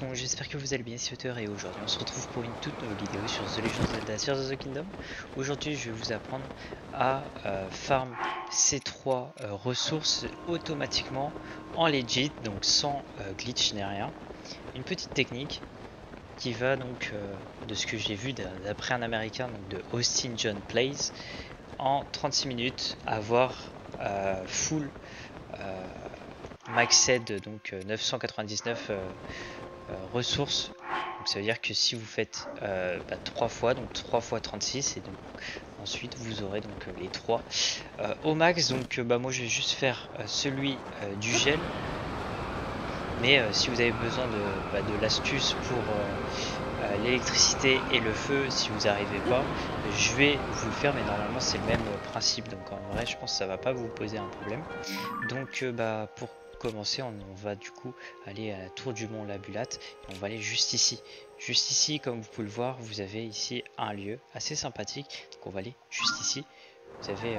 donc j'espère que vous allez bien, c'est Auteur et aujourd'hui on se retrouve pour une toute nouvelle vidéo sur The Legend of Zelda Tears of the Kingdom. Aujourd'hui je vais vous apprendre à farm ces trois ressources automatiquement en legit, donc sans glitch ni rien. Une petite technique qui va donc de ce que j'ai vu d'après un américain, donc de Austin John Plays, en 36 minutes avoir full maxed, donc 999 ressources. Donc ça veut dire que si vous faites 3 fois, donc 3 fois 36, et donc ensuite vous aurez donc les 3 au max. Donc moi je vais juste faire celui du gel, mais si vous avez besoin de l'astuce pour l'électricité et le feu, si vous n'arrivez pas, je vais vous le faire, mais normalement c'est le même principe, donc en vrai je pense que ça va pas vous poser un problème. Donc pour commencer, on va du coup aller à la tour du mont Labulat et on va aller juste ici. Juste ici, comme vous pouvez le voir, vous avez ici un lieu assez sympathique. Donc on va aller juste ici. Vous avez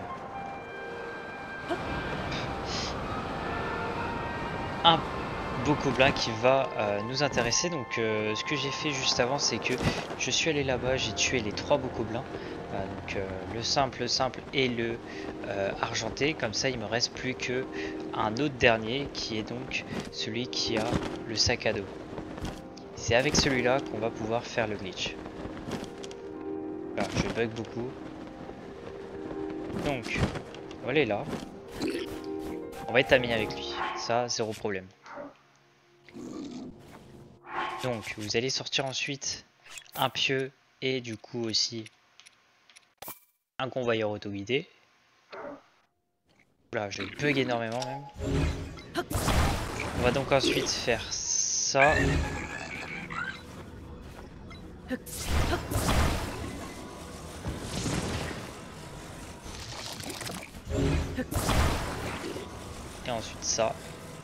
un beau gobelin qui va nous intéresser. Donc ce que j'ai fait juste avant, c'est que je suis allé là-bas, j'ai tué les 3 beaux gobelins. Donc le simple et le argenté. Comme ça il me reste plus que un autre dernier qui est donc celui qui a le sac à dos. C'est avec celui-là qu'on va pouvoir faire le glitch. Là je bug beaucoup. Donc on va aller là. On va être ami avec lui. Ça, zéro problème. Donc vous allez sortir ensuite un pieu et du coup aussi un convoyeur auto-guidé. Là je bug énormément même. On va donc ensuite faire ça. Et ensuite ça.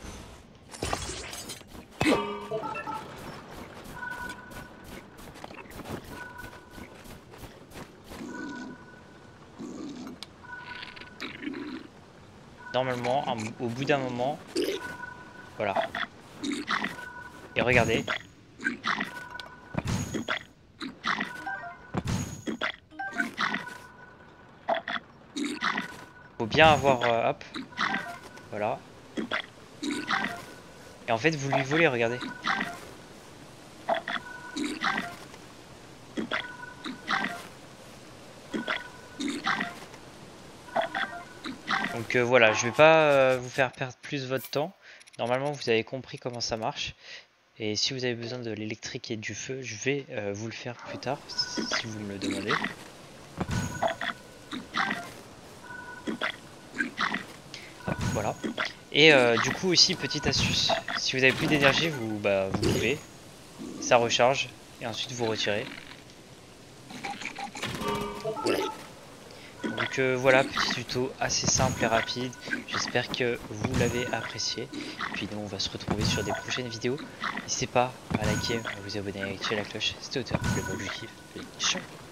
Normalement, au bout d'un moment, voilà. Et regardez. Faut bien avoir, hop, voilà. Et en fait, vous lui volez, regardez. Donc voilà, je vais pas vous faire perdre plus votre temps. Normalement, vous avez compris comment ça marche. Et si vous avez besoin de l'électrique et du feu, je vais vous le faire plus tard, si vous me le demandez. Hop, voilà. Et du coup aussi, petite astuce. Si vous avez plus d'énergie, vous pouvez. Ça recharge. Et ensuite, vous retirez. Voilà. Donc voilà, petit tuto assez simple et rapide. J'espère que vous l'avez apprécié. Puis nous, on va se retrouver sur des prochaines vidéos. N'hésitez pas à liker, à vous abonner, à activer la cloche. C'était Auteur, le objectif. Ciao.